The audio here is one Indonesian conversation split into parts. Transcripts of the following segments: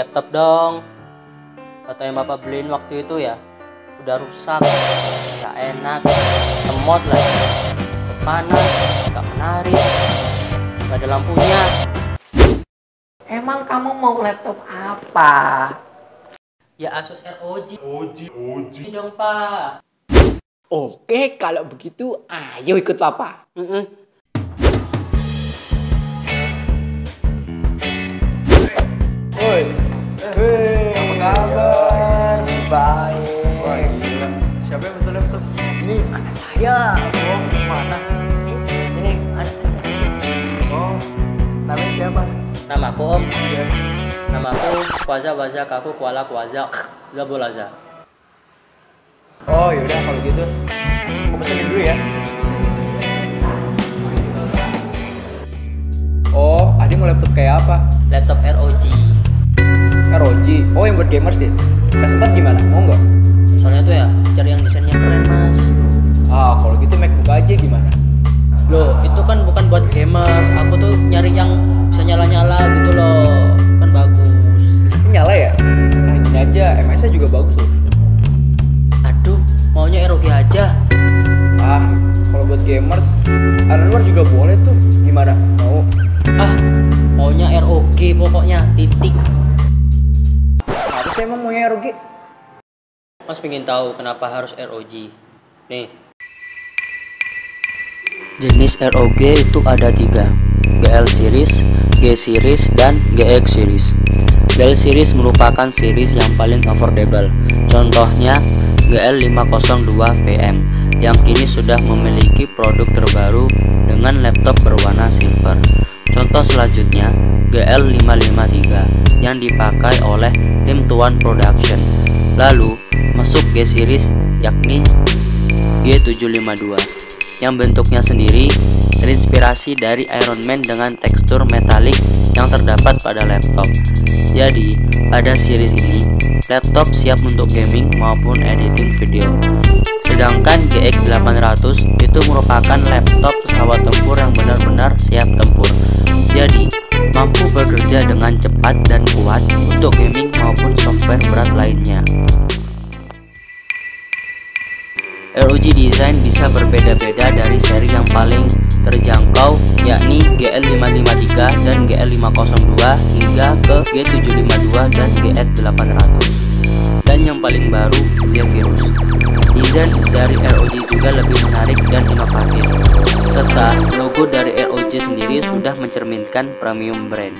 laptop dong. Foto yang bapak beliin waktu itu ya udah rusak, gak enak, lemot lagi, panas, gak menarik, gak ada lampunya. Emang kamu mau laptop apa? Ya Asus ROG. Ini dong pak. Oke, kalau begitu ayo ikut papa. Woi, apa kabar? Baik. Wah, gila. Siapa yang betul laptop? Ini anak saya. Oh, mana? Ini anak saya. Oh, namanya siapa? Nama aku Om. Iya. Nama aku Kwaza Waza Kaku Kuala Kwaza Zabulaza. Oh, yaudah kalau gitu. Aku pesenin dulu ya. Oh, Adi mau laptop kayak apa? Laptop ROG. ROG. Oh, yang buat gamers ya? PS4 gimana? Mau nggak? Soalnya tuh ya cari yang desainnya keren mas. Ah, kalau gitu MacBook aja gimana? Loh itu kan bukan buat gamers. Aku tuh nyari yang bisa nyala-nyala gitu loh. Kan bagus. Ini nyala ya? Nah, ini aja. MS-nya juga bagus loh. Aduh maunya ROG aja. Ah, kalau buat gamers, Alienware juga boleh tuh. Gimana? Mau? Ah maunya ROG pokoknya titik. Apa sih emang maunya ROG? Mas pengen tahu kenapa harus ROG? Nih. Jenis ROG itu ada 3, GL series, G series, dan GX series. GL series merupakan series yang paling affordable. Contohnya GL502 VM yang kini sudah memiliki produk terbaru dengan laptop berwarna silver. Contoh selanjutnya GL553 yang dipakai oleh tim Tuan Production. Lalu masuk G series yakni G752 yang bentuknya sendiri terinspirasi dari Iron Man dengan tekstur metalik yang terdapat pada laptop. Jadi pada series ini laptop siap untuk gaming maupun editing video. Sedangkan GX800 itu merupakan laptop pesawat tempur yang benar-benar siap tempur. Jadi mampu bekerja dengan cepat dan kuat untuk gaming maupun software berat lainnya. ROG desain bisa berbeda-beda dari seri yang paling terjangkau yakni GL553 dan GL502 hingga ke G752 dan GX800. Dan yang paling baru Zephyrus. Desain dari ROG juga lebih menarik dan inovatif, serta logo dari ROG sendiri sudah mencerminkan premium brand.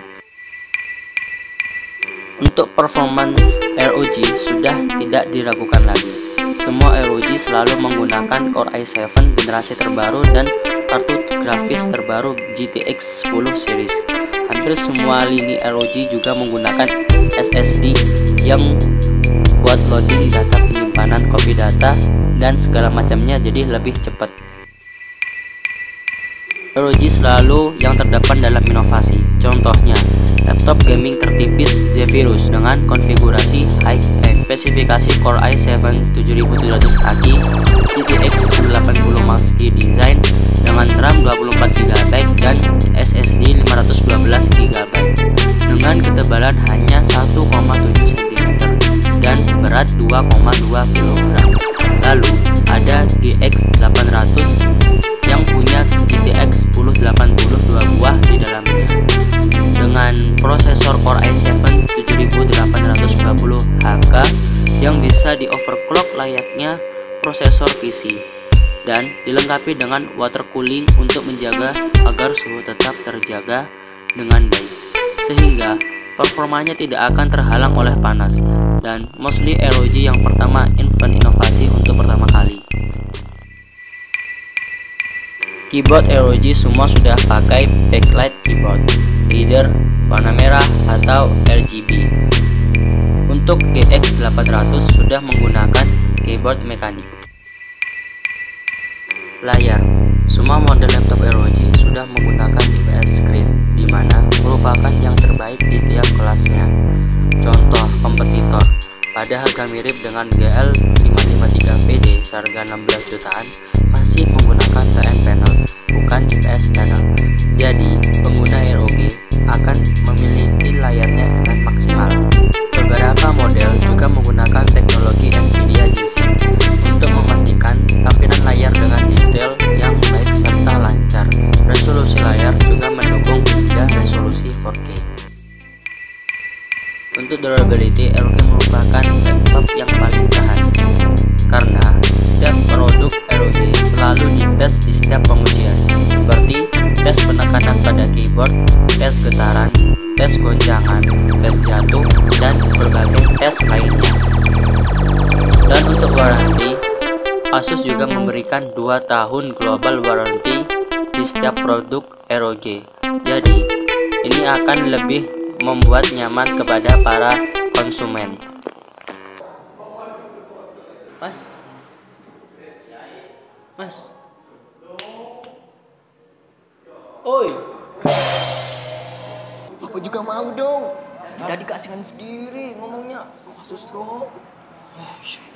Untuk performance ROG sudah tidak diragukan lagi. Semua ROG selalu menggunakan Core i7 generasi terbaru dan kartu grafis terbaru GTX 10 series. Hampir semua lini ROG juga menggunakan SSD yang buat loading data, penyimpanan copy data, dan segala macamnya jadi lebih cepat. ROG selalu yang terdepan dalam inovasi. Contohnya, laptop gaming tertipis Zephyrus dengan konfigurasi high-end, spesifikasi Core i7 7700 AGI, GTX 1080 Max-Q design dengan RAM 24GB dan SSD 512GB dengan ketebalan hanya 1,7 cm dan berat 2,2 kg. Lalu ada GX800 yang punya GTX 1080 2 buah di dalamnya dengan prosesor Core i7 7820HK yang bisa di overclock layaknya prosesor PC dan dilengkapi dengan water cooling untuk menjaga agar suhu tetap terjaga dengan baik sehingga performanya tidak akan terhalang oleh panas. Dan mostly ROG yang pertama invent inovasi untuk pertama kali. Keyboard ROG semua sudah pakai backlight keyboard, either warna merah atau RGB. Untuk GX800 sudah menggunakan keyboard mekanik. Layar, semua model laptop ROG sudah menggunakan IPS screen, di mana merupakan yang terbaik di tiap kelasnya. Contoh kompetitor, pada harga mirip dengan GL553PD seharga 16 jutaan, masih menggunakan TN panel, bukan IPS panel. Jadi, pengguna ROG akan memiliki layarnya dengan maksimal. keyboard, tes getaran, tes goncangan, tes jatuh, dan berbagai tes lainnya. Dan untuk warranty, Asus juga memberikan 2 tahun global warranty di setiap produk ROG. Jadi, ini akan lebih membuat nyaman kepada para konsumen. Mas, Oi. Apa juga mau dong. Tadi kasihkan sendiri ngomongnya. Asus bro.